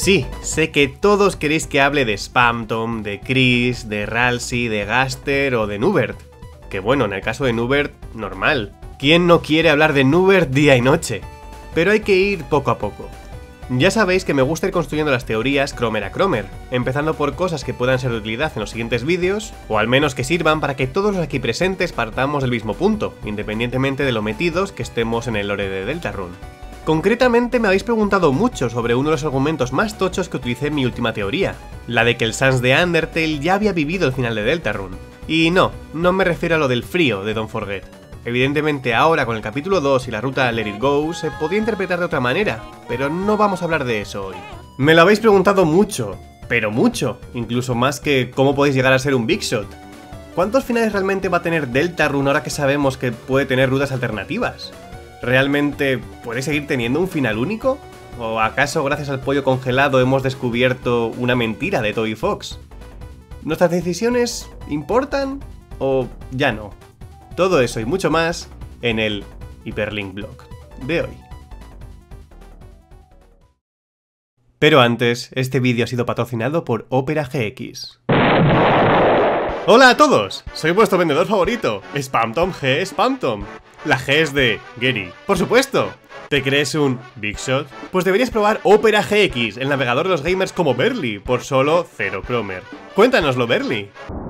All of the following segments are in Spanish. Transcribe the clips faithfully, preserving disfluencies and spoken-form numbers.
Sí, sé que todos queréis que hable de Spamton, de Chris, de Ralsei, de Gaster o de Nubert. Que bueno, en el caso de Nubert, normal. ¿Quién no quiere hablar de Nubert día y noche? Pero hay que ir poco a poco. Ya sabéis que me gusta ir construyendo las teorías Cromer a Cromer, empezando por cosas que puedan ser de utilidad en los siguientes vídeos, o al menos que sirvan para que todos los aquí presentes partamos del mismo punto, independientemente de lo metidos que estemos en el lore de Deltarune. Concretamente me habéis preguntado mucho sobre uno de los argumentos más tochos que utilicé en mi última teoría, la de que el Sans de Undertale ya había vivido el final de Deltarune. Y no, no me refiero a lo del frío de Don't Forget. Evidentemente ahora con el capítulo dos y la ruta Let It Go se podría interpretar de otra manera, pero no vamos a hablar de eso hoy. Me lo habéis preguntado mucho, pero mucho, incluso más que cómo podéis llegar a ser un Big Shot. ¿Cuántos finales realmente va a tener Deltarune ahora que sabemos que puede tener rutas alternativas? ¿Realmente puede seguir teniendo un final único? ¿O acaso gracias al pollo congelado hemos descubierto una mentira de Toby Fox? ¿Nuestras decisiones importan? ¿O ya no? Todo eso y mucho más en el Hyperlink Blog de hoy. Pero antes, este vídeo ha sido patrocinado por Opera G X. ¡Hola a todos! Soy vuestro vendedor favorito, Spamton G. Spamton. La G es de Gary, por supuesto. ¿Te crees un Big Shot? Pues deberías probar Opera G X, el navegador de los gamers como Berly, por solo cero Cromer. Cuéntanoslo, Berly.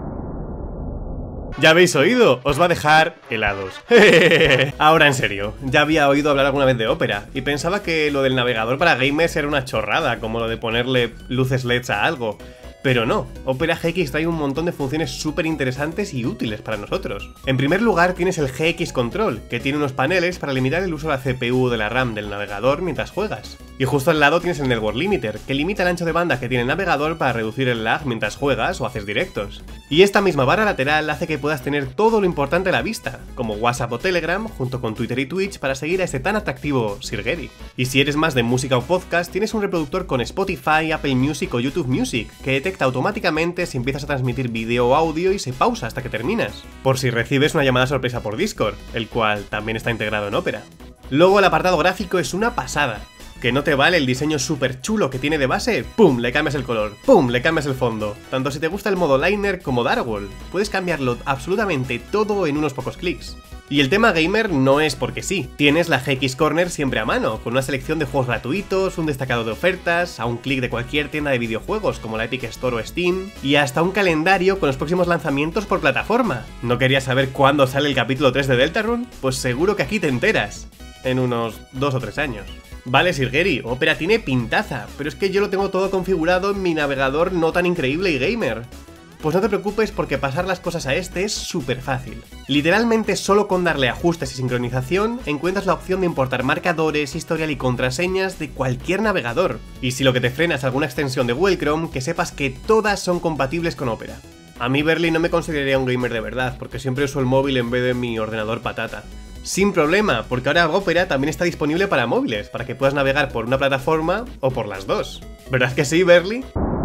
Ya habéis oído, os va a dejar helados. Ahora en serio, ya había oído hablar alguna vez de Opera y pensaba que lo del navegador para gamers era una chorrada, como lo de ponerle luces L E Ds a algo. Pero no, Opera G X trae un montón de funciones súper interesantes y útiles para nosotros. En primer lugar tienes el G X Control, que tiene unos paneles para limitar el uso de la C P U o de la RAM del navegador mientras juegas. Y justo al lado tienes el Network Limiter, que limita el ancho de banda que tiene el navegador para reducir el lag mientras juegas o haces directos. Y esta misma barra lateral hace que puedas tener todo lo importante a la vista, como WhatsApp o Telegram, junto con Twitter y Twitch para seguir a este tan atractivo Sir Gary. Y si eres más de música o podcast, tienes un reproductor con Spotify, Apple Music o YouTube Music, que detecta automáticamente si empiezas a transmitir vídeo o audio y se pausa hasta que terminas, por si recibes una llamada sorpresa por Discord, el cual también está integrado en Opera. Luego el apartado gráfico es una pasada. ¿Que no te vale el diseño súper chulo que tiene de base? ¡Pum! Le cambias el color, ¡pum! Le cambias el fondo. Tanto si te gusta el modo Liner como Darkwall, puedes cambiarlo absolutamente todo en unos pocos clics. Y el tema gamer no es porque sí, tienes la G X Corner siempre a mano, con una selección de juegos gratuitos, un destacado de ofertas, a un clic de cualquier tienda de videojuegos como la Epic Store o Steam, y hasta un calendario con los próximos lanzamientos por plataforma. ¿No querías saber cuándo sale el capítulo tres de Deltarune? Pues seguro que aquí te enteras, en unos dos o tres años. Vale, Sir Gary, Opera tiene pintaza, pero es que yo lo tengo todo configurado en mi navegador no tan increíble y gamer. Pues no te preocupes porque pasar las cosas a este es súper fácil. Literalmente solo con darle ajustes y sincronización encuentras la opción de importar marcadores, historial y contraseñas de cualquier navegador. Y si lo que te frena es alguna extensión de Google Chrome, que sepas que todas son compatibles con Opera. A mí Berly no me consideraría un gamer de verdad, porque siempre uso el móvil en vez de mi ordenador patata. Sin problema, porque ahora Opera también está disponible para móviles, para que puedas navegar por una plataforma o por las dos. ¿Verdad que sí, Berly?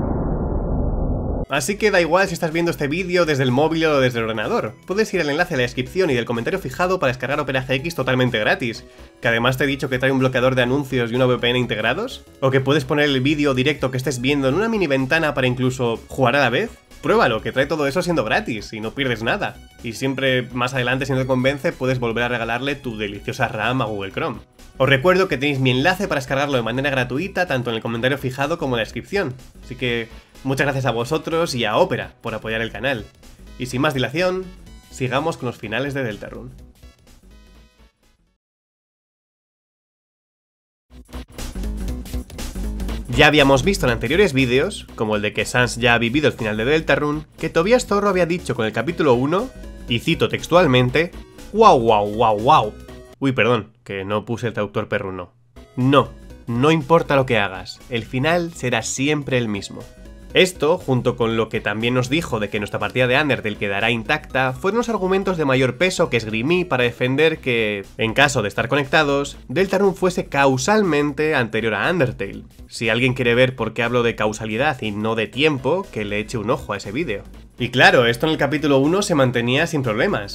Así que da igual si estás viendo este vídeo desde el móvil o desde el ordenador. Puedes ir al enlace de la descripción y del comentario fijado para descargar Opera G X totalmente gratis. Que además te he dicho que trae un bloqueador de anuncios y una V P N integrados. O que puedes poner el vídeo directo que estés viendo en una mini ventana para incluso jugar a la vez. Pruébalo, que trae todo eso siendo gratis y no pierdes nada. Y siempre más adelante, si no te convence, puedes volver a regalarle tu deliciosa RAM a Google Chrome. Os recuerdo que tenéis mi enlace para descargarlo de manera gratuita, tanto en el comentario fijado como en la descripción. Así que muchas gracias a vosotros y a Opera por apoyar el canal. Y sin más dilación, sigamos con los finales de Deltarune. Ya habíamos visto en anteriores vídeos, como el de que Sans ya ha vivido el final de Deltarune, que Tobias Zorro había dicho con el capítulo uno, y cito textualmente, ¡Wow, wow, wow, wow! Uy, perdón, que no puse el traductor perruno. No, no importa lo que hagas, el final será siempre el mismo. Esto, junto con lo que también nos dijo de que nuestra partida de Undertale quedará intacta, fueron los argumentos de mayor peso que esgrimí para defender que, en caso de estar conectados, Deltarune fuese causalmente anterior a Undertale. Si alguien quiere ver por qué hablo de causalidad y no de tiempo, que le eche un ojo a ese vídeo. Y claro, esto en el capítulo uno se mantenía sin problemas.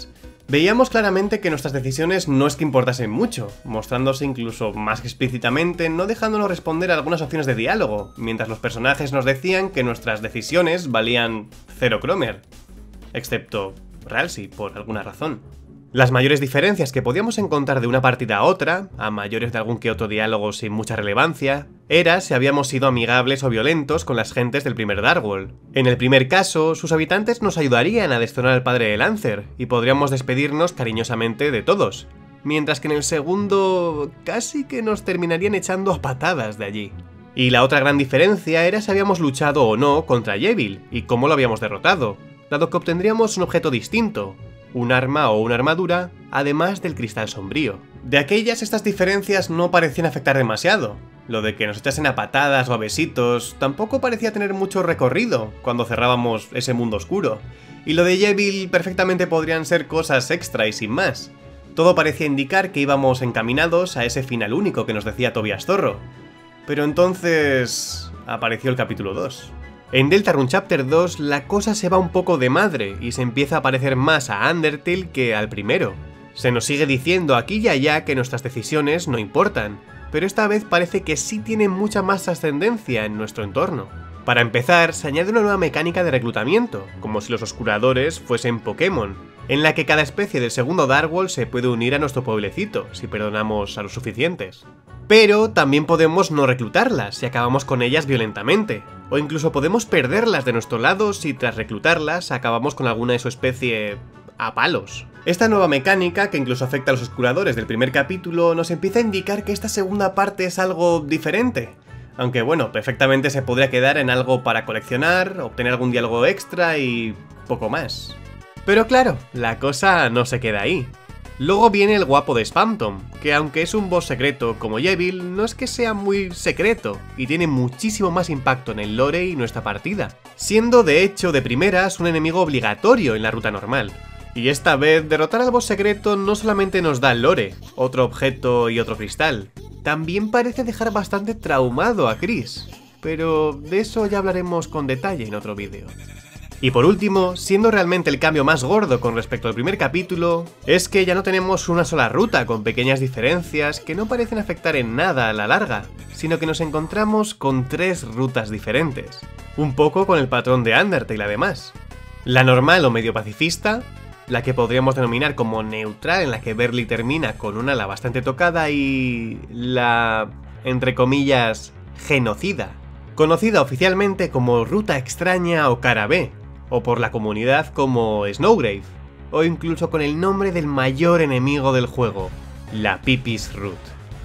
Veíamos claramente que nuestras decisiones no es que importasen mucho, mostrándose incluso más explícitamente, no dejándonos responder a algunas opciones de diálogo, mientras los personajes nos decían que nuestras decisiones valían cero Cromer, excepto Ralsei, por alguna razón. Las mayores diferencias que podíamos encontrar de una partida a otra, a mayores de algún que otro diálogo sin mucha relevancia, era si habíamos sido amigables o violentos con las gentes del primer Darkworld. En el primer caso, sus habitantes nos ayudarían a destronar al padre de Lancer, y podríamos despedirnos cariñosamente de todos, mientras que en el segundo casi que nos terminarían echando a patadas de allí. Y la otra gran diferencia era si habíamos luchado o no contra Yevil, y cómo lo habíamos derrotado, dado que obtendríamos un objeto distinto, un arma o una armadura, además del cristal sombrío. De aquellas, estas diferencias no parecían afectar demasiado. Lo de que nos echasen a patadas o a besitos tampoco parecía tener mucho recorrido cuando cerrábamos ese mundo oscuro. Y lo de Yevil perfectamente podrían ser cosas extra y sin más. Todo parecía indicar que íbamos encaminados a ese final único que nos decía Tobias Zorro. Pero entonces apareció el capítulo dos. En Deltarune Chapter dos la cosa se va un poco de madre y se empieza a parecer más a Undertale que al primero. Se nos sigue diciendo aquí y allá que nuestras decisiones no importan, pero esta vez parece que sí tienen mucha más trascendencia en nuestro entorno. Para empezar, se añade una nueva mecánica de reclutamiento, como si los oscuradores fuesen Pokémon, en la que cada especie del segundo Darkworld se puede unir a nuestro pueblecito, si perdonamos a los suficientes. Pero también podemos no reclutarlas si acabamos con ellas violentamente, o incluso podemos perderlas de nuestro lado si tras reclutarlas acabamos con alguna de su especie a palos. Esta nueva mecánica, que incluso afecta a los oscuradores del primer capítulo, nos empieza a indicar que esta segunda parte es algo diferente. Aunque bueno, perfectamente se podría quedar en algo para coleccionar, obtener algún diálogo extra y poco más. Pero claro, la cosa no se queda ahí. Luego viene el guapo de Spamton, que aunque es un boss secreto como Yevil, no es que sea muy secreto, y tiene muchísimo más impacto en el lore y nuestra partida, siendo de hecho de primeras un enemigo obligatorio en la ruta normal. Y esta vez, derrotar al boss secreto no solamente nos da el lore, otro objeto y otro cristal, también parece dejar bastante traumado a Chris, pero de eso ya hablaremos con detalle en otro vídeo. Y por último, siendo realmente el cambio más gordo con respecto al primer capítulo, es que ya no tenemos una sola ruta con pequeñas diferencias que no parecen afectar en nada a la larga, sino que nos encontramos con tres rutas diferentes, un poco con el patrón de Undertale además. La normal o medio pacifista, la que podríamos denominar como neutral en la que Berli termina con un ala bastante tocada y la, entre comillas, genocida, conocida oficialmente como Ruta Extraña o Cara B, o por la comunidad como Snowgrave, o incluso con el nombre del mayor enemigo del juego, la Pipis Root.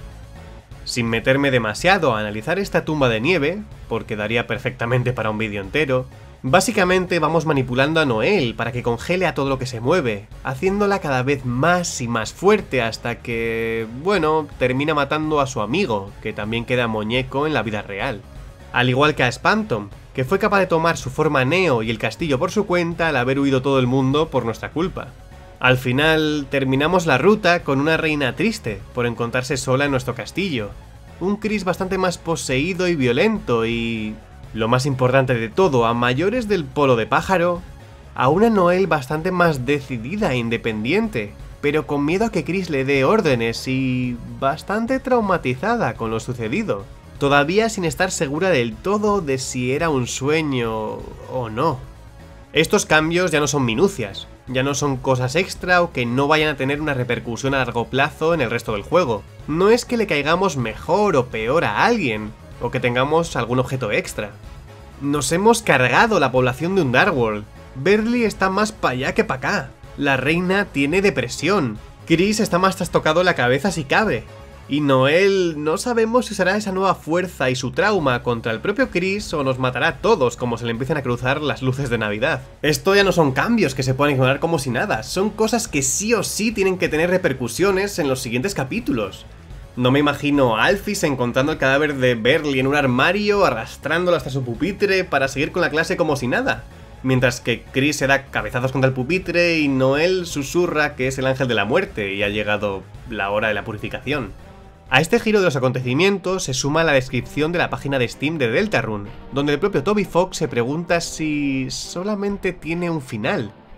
Sin meterme demasiado a analizar esta tumba de nieve, porque daría perfectamente para un vídeo entero, básicamente vamos manipulando a Noelle para que congele a todo lo que se mueve, haciéndola cada vez más y más fuerte hasta que, bueno, termina matando a su amigo, que también queda muñeco en la vida real. Al igual que a Spamton, que fue capaz de tomar su forma Neo y el castillo por su cuenta al haber huido todo el mundo por nuestra culpa. Al final, terminamos la ruta con una reina triste por encontrarse sola en nuestro castillo, un Chris bastante más poseído y violento y, lo más importante de todo, a mayores del polo de pájaro, a una Noelle bastante más decidida e independiente, pero con miedo a que Chris le dé órdenes y bastante traumatizada con lo sucedido. Todavía sin estar segura del todo de si era un sueño o no. Estos cambios ya no son minucias, ya no son cosas extra o que no vayan a tener una repercusión a largo plazo en el resto del juego. No es que le caigamos mejor o peor a alguien, o que tengamos algún objeto extra. Nos hemos cargado la población de un Darkworld. Berli está más para allá que para acá. La reina tiene depresión. Chris está más trastocado la cabeza si cabe. Y Noelle no sabemos si usará esa nueva fuerza y su trauma contra el propio Chris o nos matará a todos como se le empiezan a cruzar las luces de Navidad. Esto ya no son cambios que se pueden ignorar como si nada, son cosas que sí o sí tienen que tener repercusiones en los siguientes capítulos. No me imagino a Alphys encontrando el cadáver de Berli en un armario, arrastrándolo hasta su pupitre para seguir con la clase como si nada. Mientras que Chris se da cabezazos contra el pupitre y Noelle susurra que es el ángel de la muerte y ha llegado la hora de la purificación. A este giro de los acontecimientos se suma la descripción de la página de Steam de Deltarune, donde el propio Toby Fox se pregunta si solamente tiene un final,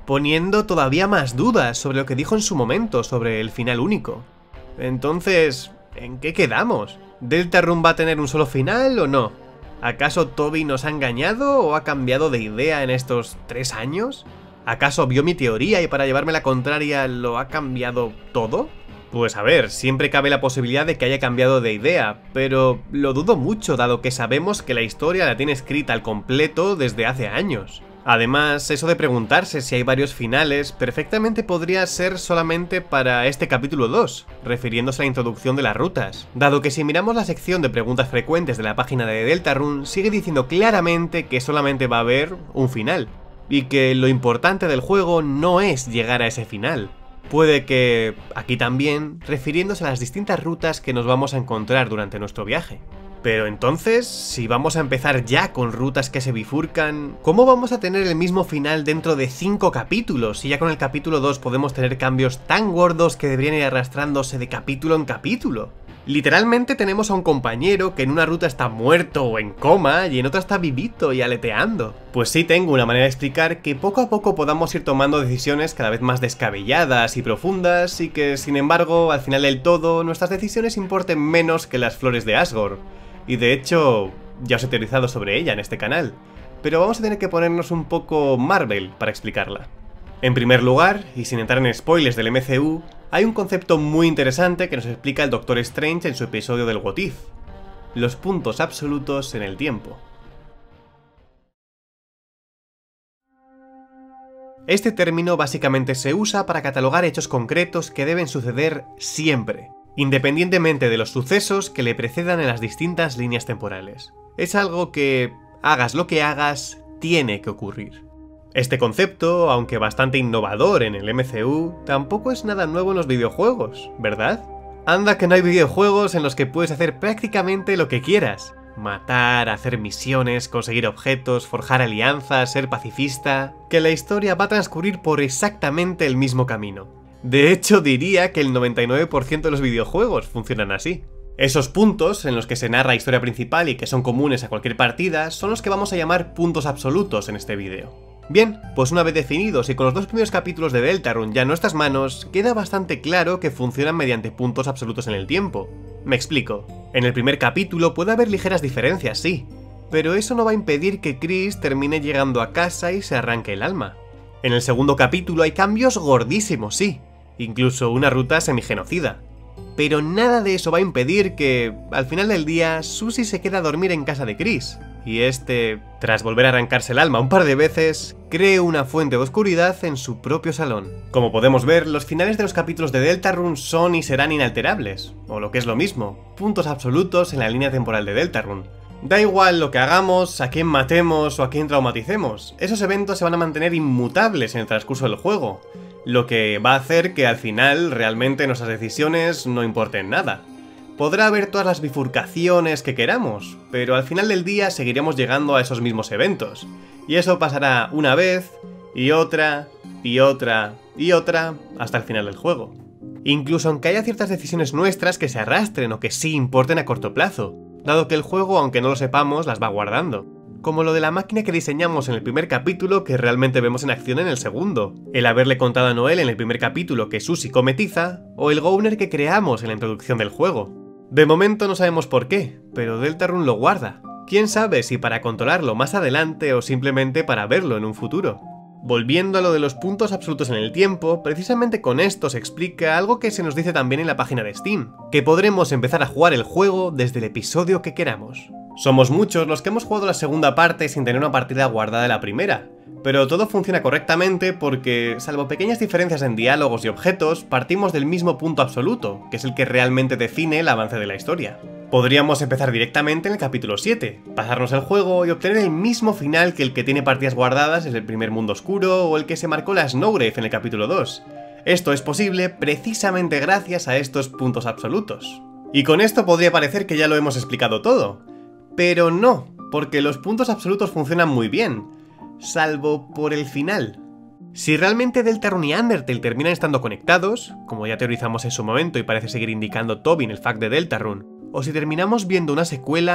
poniendo todavía más dudas sobre lo que dijo en su momento sobre el final único. Entonces, ¿en qué quedamos? ¿Deltarune va a tener un solo final o no? ¿Acaso Toby nos ha engañado o ha cambiado de idea en estos tres años? ¿Acaso vio mi teoría y para llevarme la contraria lo ha cambiado todo? Pues a ver, siempre cabe la posibilidad de que haya cambiado de idea, pero lo dudo mucho dado que sabemos que la historia la tiene escrita al completo desde hace años. Además, eso de preguntarse si hay varios finales perfectamente podría ser solamente para este capítulo dos, refiriéndose a la introducción de las rutas, dado que si miramos la sección de preguntas frecuentes de la página de Deltarune sigue diciendo claramente que solamente va a haber un final, y que lo importante del juego no es llegar a ese final. Puede que, aquí también, refiriéndose a las distintas rutas que nos vamos a encontrar durante nuestro viaje. Pero entonces, si vamos a empezar ya con rutas que se bifurcan, ¿cómo vamos a tener el mismo final dentro de cinco capítulos si ya con el capítulo dos podemos tener cambios tan gordos que deberían ir arrastrándose de capítulo en capítulo? Literalmente tenemos a un compañero que en una ruta está muerto o en coma y en otra está vivito y aleteando. Pues sí tengo una manera de explicar que poco a poco podamos ir tomando decisiones cada vez más descabelladas y profundas y que, sin embargo, al final del todo, nuestras decisiones importen menos que las flores de Asgore. Y de hecho, ya os he teorizado sobre ella en este canal, pero vamos a tener que ponernos un poco Marvel para explicarla. En primer lugar, y sin entrar en spoilers del M C U, hay un concepto muy interesante que nos explica el Doctor Strange en su episodio del What If: los puntos absolutos en el tiempo. Este término básicamente se usa para catalogar hechos concretos que deben suceder siempre, independientemente de los sucesos que le precedan en las distintas líneas temporales. Es algo que, hagas lo que hagas, tiene que ocurrir. Este concepto, aunque bastante innovador en el M C U, tampoco es nada nuevo en los videojuegos, ¿verdad? Anda que no hay videojuegos en los que puedes hacer prácticamente lo que quieras. Matar, hacer misiones, conseguir objetos, forjar alianzas, ser pacifista... que la historia va a transcurrir por exactamente el mismo camino. De hecho, diría que el noventa y nueve por ciento de los videojuegos funcionan así. Esos puntos en los que se narra historia principal y que son comunes a cualquier partida son los que vamos a llamar puntos absolutos en este vídeo. Bien, pues una vez definidos y con los dos primeros capítulos de Deltarune ya en nuestras manos, queda bastante claro que funcionan mediante puntos absolutos en el tiempo. Me explico. En el primer capítulo puede haber ligeras diferencias, sí, pero eso no va a impedir que Chris termine llegando a casa y se arranque el alma. En el segundo capítulo hay cambios gordísimos, sí, incluso una ruta semigenocida. Pero nada de eso va a impedir que, al final del día, Susie se quede a dormir en casa de Chris, y este, tras volver a arrancarse el alma un par de veces, cree una fuente de oscuridad en su propio salón. Como podemos ver, los finales de los capítulos de Deltarune son y serán inalterables, o lo que es lo mismo, puntos absolutos en la línea temporal de Deltarune. Da igual lo que hagamos, a quién matemos o a quién traumaticemos, esos eventos se van a mantener inmutables en el transcurso del juego, lo que va a hacer que al final realmente nuestras decisiones no importen nada. Podrá haber todas las bifurcaciones que queramos, pero al final del día seguiremos llegando a esos mismos eventos, y eso pasará una vez, y otra, y otra, y otra, hasta el final del juego. Incluso aunque haya ciertas decisiones nuestras que se arrastren o que sí importen a corto plazo, dado que el juego, aunque no lo sepamos, las va guardando. Como lo de la máquina que diseñamos en el primer capítulo que realmente vemos en acción en el segundo, el haberle contado a Noel en el primer capítulo que Susie come tiza, o el Gowner que creamos en la introducción del juego. De momento no sabemos por qué, pero Deltarune lo guarda. Quién sabe si para controlarlo más adelante o simplemente para verlo en un futuro. Volviendo a lo de los puntos absolutos en el tiempo, precisamente con esto se explica algo que se nos dice también en la página de Steam, que podremos empezar a jugar el juego desde el episodio que queramos. Somos muchos los que hemos jugado la segunda parte sin tener una partida guardada de la primera, pero todo funciona correctamente porque, salvo pequeñas diferencias en diálogos y objetos, partimos del mismo punto absoluto, que es el que realmente define el avance de la historia. Podríamos empezar directamente en el capítulo siete, pasarnos el juego y obtener el mismo final que el que tiene partidas guardadas en el primer mundo oscuro o el que se marcó la Snowgrave en el capítulo dos. Esto es posible precisamente gracias a estos puntos absolutos. Y con esto podría parecer que ya lo hemos explicado todo, pero no, porque los puntos absolutos funcionan muy bien, salvo por el final. Si realmente Deltarune y Undertale terminan estando conectados, como ya teorizamos en su momento y parece seguir indicando Toby en el fact de Deltarune, o si terminamos viendo una secuela,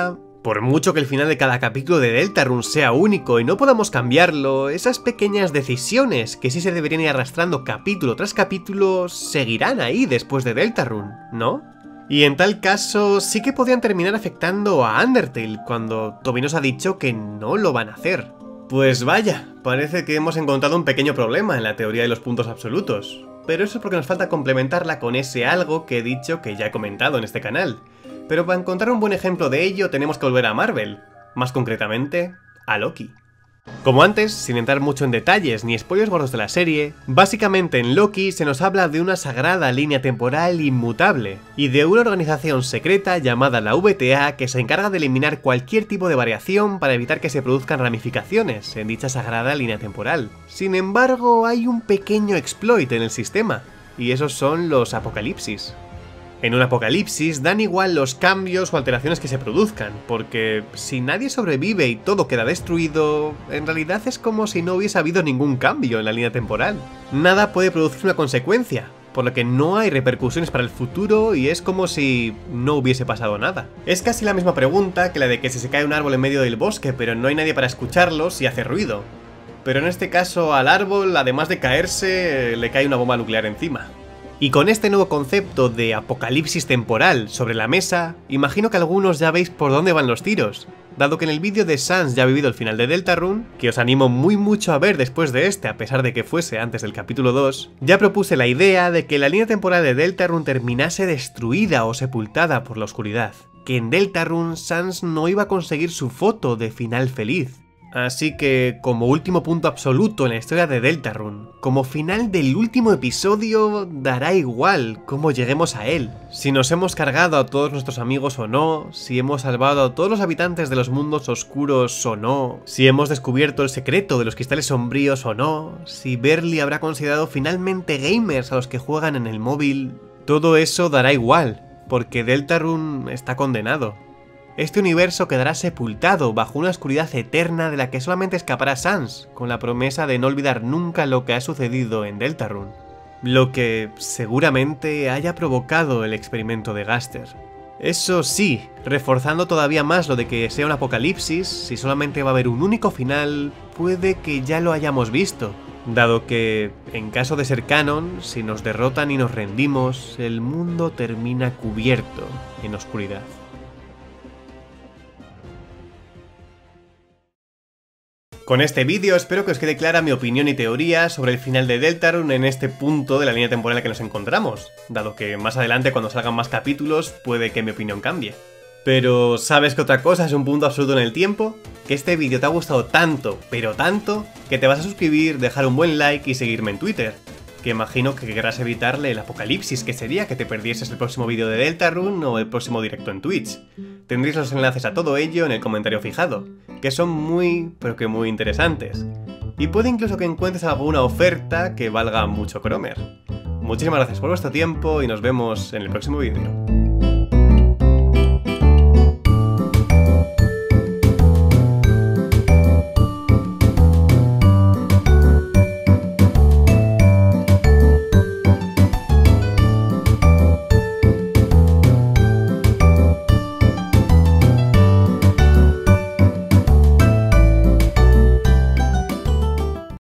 Por mucho que el final de cada capítulo de Deltarune sea único y no podamos cambiarlo, esas pequeñas decisiones que sí se deberían ir arrastrando capítulo tras capítulo seguirán ahí después de Deltarune, ¿no? Y en tal caso sí que podrían terminar afectando a Undertale cuando Toby nos ha dicho que no lo van a hacer. Pues vaya, parece que hemos encontrado un pequeño problema en la teoría de los puntos absolutos. Pero eso es porque nos falta complementarla con ese algo que he dicho que ya he comentado en este canal. Pero para encontrar un buen ejemplo de ello tenemos que volver a Marvel, más concretamente, a Loki. Como antes, sin entrar mucho en detalles ni spoilers gordos de la serie, básicamente en Loki se nos habla de una sagrada línea temporal inmutable, y de una organización secreta llamada la V T A que se encarga de eliminar cualquier tipo de variación para evitar que se produzcan ramificaciones en dicha sagrada línea temporal. Sin embargo, hay un pequeño exploit en el sistema, y esos son los apocalipsis. En un apocalipsis dan igual los cambios o alteraciones que se produzcan, porque si nadie sobrevive y todo queda destruido, en realidad es como si no hubiese habido ningún cambio en la línea temporal. Nada puede producir una consecuencia, por lo que no hay repercusiones para el futuro y es como si no hubiese pasado nada. Es casi la misma pregunta que la de que si se cae un árbol en medio del bosque pero no hay nadie para escucharlo si hace ruido. Pero en este caso al árbol, además de caerse, le cae una bomba nuclear encima. Y con este nuevo concepto de apocalipsis temporal sobre la mesa, imagino que algunos ya veis por dónde van los tiros. Dado que en el vídeo de Sans ya ha vivido el final de Deltarune, que os animo muy mucho a ver después de este a pesar de que fuese antes del capítulo dos, ya propuse la idea de que la línea temporal de Deltarune terminase destruida o sepultada por la oscuridad. Que en Deltarune Sans no iba a conseguir su foto de final feliz. Así que, como último punto absoluto en la historia de Deltarune, como final del último episodio, dará igual cómo lleguemos a él. Si nos hemos cargado a todos nuestros amigos o no, si hemos salvado a todos los habitantes de los mundos oscuros o no, si hemos descubierto el secreto de los cristales sombríos o no, si Berly habrá considerado finalmente gamers a los que juegan en el móvil, todo eso dará igual, porque Deltarune está condenado. Este universo quedará sepultado bajo una oscuridad eterna de la que solamente escapará Sans, con la promesa de no olvidar nunca lo que ha sucedido en Deltarune. Lo que seguramente haya provocado el experimento de Gaster. Eso sí, reforzando todavía más lo de que sea un apocalipsis, si solamente va a haber un único final, puede que ya lo hayamos visto. Dado que, en caso de ser canon, si nos derrotan y nos rendimos, el mundo termina cubierto en oscuridad. Con este vídeo espero que os quede clara mi opinión y teoría sobre el final de Deltarune en este punto de la línea temporal en la que nos encontramos, dado que más adelante cuando salgan más capítulos puede que mi opinión cambie. Pero ¿sabes que otra cosa es un punto absoluto en el tiempo? Que este vídeo te ha gustado tanto, pero tanto, que te vas a suscribir, dejar un buen like y seguirme en Twitter. Que imagino que querrás evitarle el apocalipsis que sería que te perdieses el próximo vídeo de Deltarune o el próximo directo en Twitch. Tendréis los enlaces a todo ello en el comentario fijado, que son muy, pero que muy interesantes. Y puede incluso que encuentres alguna oferta que valga mucho Cromer. Muchísimas gracias por vuestro tiempo y nos vemos en el próximo vídeo.